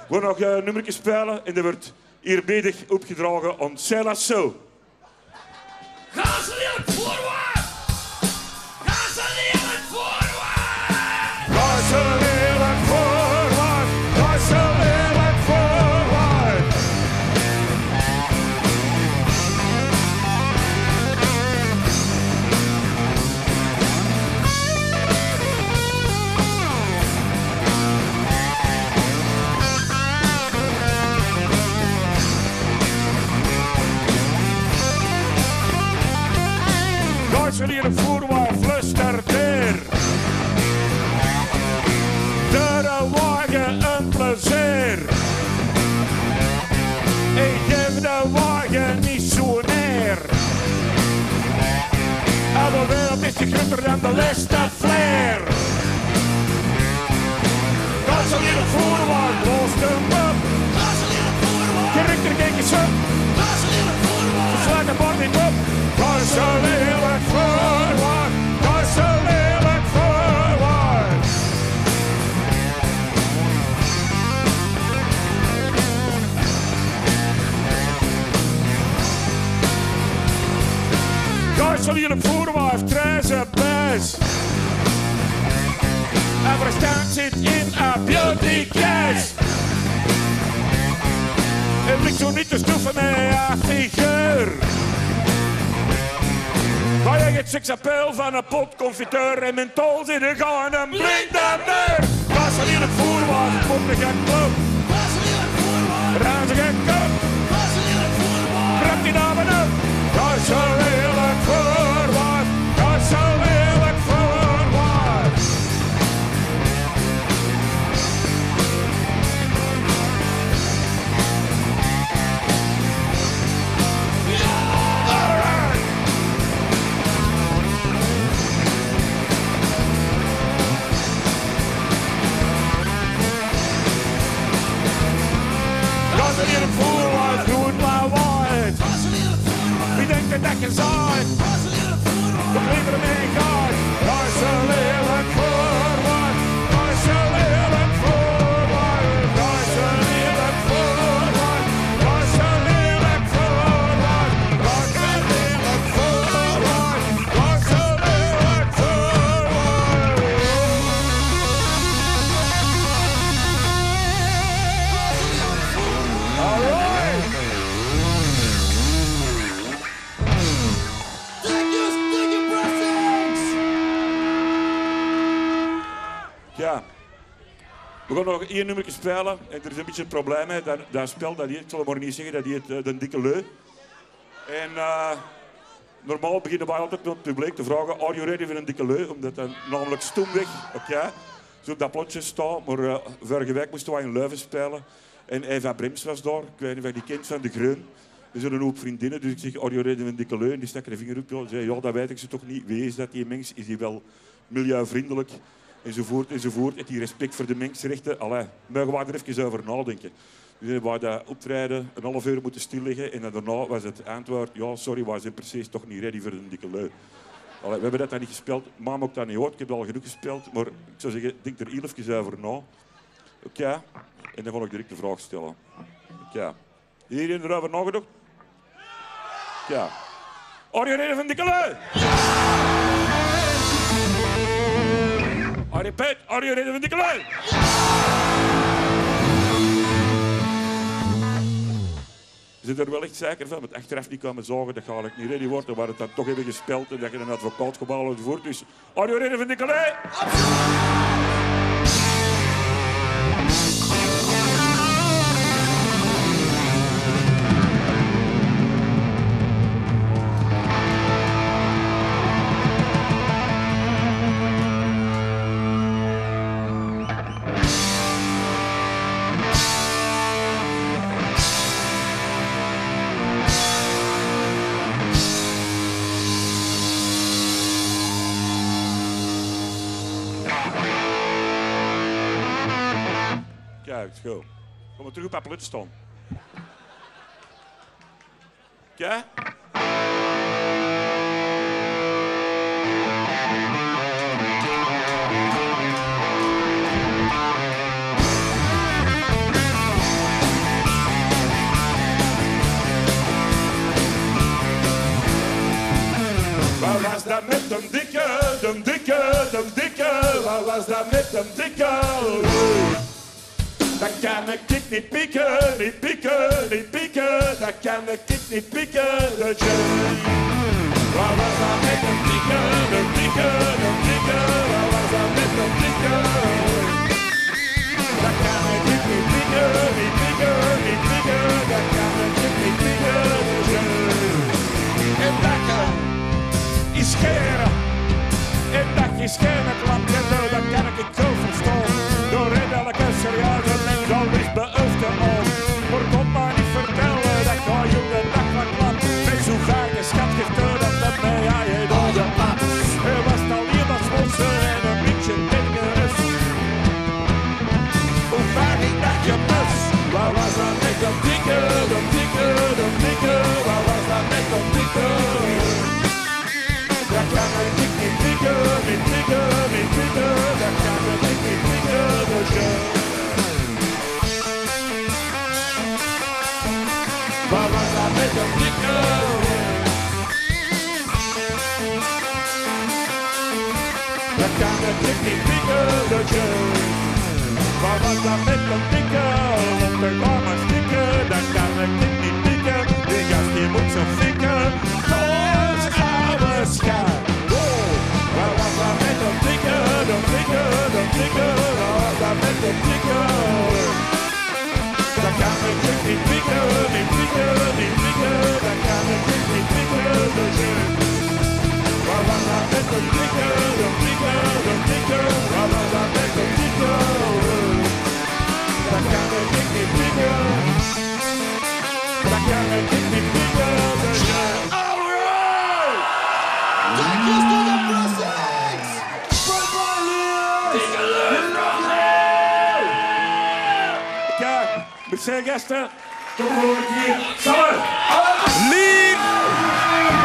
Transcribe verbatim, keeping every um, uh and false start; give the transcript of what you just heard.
We gaan nog een nummertje spelen en dat wordt eerbiedig opgedragen aan Silas So. Ga ze lelijk voorwaarts! Ga ze lelijk voorwaarts! Ga ze lelijk voorwaarts! Ga ze lelijk voorwaarts! Ga ze lelijk voorwaarts, fluistert er. De wagen een plezier. Ik geef de wagen niet zo neer. En de wereld is te groter dan de leste flair. Ga ze lelijk voorwaarts, los de mop. Ga ze lelijk voorwaarts! Gerichter kijk eens op. Ga ze lelijk voorwaarts! Sluit de bord niet op. Ga ze lelijk voorwaarts. Ga ze lelijk voorwaarts. Ga ze lelijk voorwaarts, treize bes. En verstand zit in een beauty case. Het ligt zo niet te stoeven met een figuur. Maar je hebt seksapel van een pot confiteur en menthol zit er gewoon een blinde muur. Ga ze lelijk voorwaarts, komt er geen klop. Ga ze lelijk voorwaarts! Raam ze geen kop, Ga ze lelijk voorwaarts! krap die namen op. Ga ze lelijk voorwaarts, ga ze lelijk voorwaarts. Alright. Ga ze lelijk voorwaarts, groen, blauw, wit. Ga ze lelijk voorwaarts! Wie denkt dat je zaait? Ga ze lelijk voorwaarts! De glitter mee gaat. Ga ze lelijk voorwaarts, ga ze lelijk voorwaarts. Ga ze lelijk voorwaarts, ga ze lelijk voorwaarts. Ga ze lelijk voorwaarts, ga ze lelijk voorwaarts. All right. Thank you, thank you, blessings! Ja, we gaan nog één nummer spelen en er is een beetje een probleem met dat, dat spel, dat heet, ik zal het maar niet zeggen, dat heet uh, De Dikke Leu. En uh, normaal beginnen wij altijd met het publiek te vragen, are you ready voor een dikke leu? Omdat dat namelijk stomweg, oké, okay, zo op dat plotje staat. Maar uh, vorige week moesten wij in Leuven spelen en Eva Brems was daar, ik weet niet of je die kent van De Greun. We zijn een hoop vriendinnen, dus ik zeg, are you ready voor een dikke leu? En die stak de vinger op, en zei, ja, dat weet ik ze toch niet. Wie is dat, die mens? Is die wel milieuvriendelijk? Enzovoort, enzovoort. Heeft die respect voor de mensenrechten? Allee, mogen we er even over nadenken. Dus hebben wij dat optreden een half uur moeten stilleggen en daarna was het antwoord, ja, sorry, wij zijn precies toch niet ready voor een dikke leu. Allee, we hebben dat dan niet gespeeld. Maam ook dat niet hoort. Ik heb al genoeg gespeeld, maar ik zou zeggen, denk er heel even over na. Oké, okay. En dan ga ik direct de vraag stellen. Oké. Okay. Iedereen erover nagedacht? Oké. Okay. Are you ready voor een dikke leu? I repeat, are you ready voor een dikke leu? Ze zijn er wel echt zeker van, want achteraf niet komen zagen, dat ga ik niet ready worden, waar het dan toch even gespeeld en dat je een advocaat gebouwd enzovoort. Dus, are you ready voor een dikke leu? Kijk, goed. Kom maar terug op Appelut staan. Kijk. de dikke, wat was dat met de dikke? Dat kan ik dit niet pieken, niet pieken, niet pieken. Dat kan ik dit niet pieken, de jeugd. Wat was dat met de dikke, de dikke, de dikke? Wat was dat met de dikke? Dat kan ik dit niet pieken, niet pieken, niet pieken. Dat kan ik dit niet pieken, de jeugd. En dat kan is scheren. En dat is geen klapje, dat kan ik niet zo verstaan. Door in elke serieuze mens al is beoefend om. Maar kom maar niet vertellen dat ik je op de dag van klap. Met zo graag een schat gestuurd dat met mij aan je door de pap. Er was al hier wat schotsen en een beetje dinges. Hoe vaak ik dat je mis? Waar was dat met de dikke, de dikke, de dikke? Waar was dat met de dikke? Dat kan ik niet pikken, niet pikken, niet pikken. Dat kan ik niet pikken, de jeugd. Waar was dat met de dikke? Dat kan ik niet pikken, de jeugd. Waar was dat met de dikke? Op de arme stikken, dat kan ik niet pikken. Die gast die moet zo fikken. Ons oude schaar. Waar was dat met de dikke, de dikke, de dikke? Waar was dat met de dikke? Dat kan ik niet pikken, niet pikken, niet pikken. Dat kan ik niet pikken, de jeugd. Waar was dat met de dikke, de dikke, de dikke? Waar was dat met de dikke? Dat kan ik niet pikken. Dat kan ik niet pikken, de jeugd. Alright! Take us to the Brussels! Fred Boylius! Kijk, merci gasten. Tot de volgende keer. Samen! Lief!